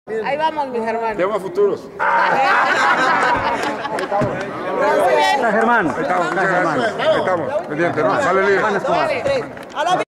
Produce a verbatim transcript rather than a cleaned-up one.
Ahí vamos, mi Germán. Tenemos futuros. Muy bien. Germán. Ahí estamos, muchas gracias. Ahí estamos, pendiente, ¿no? Sale libre. Vale.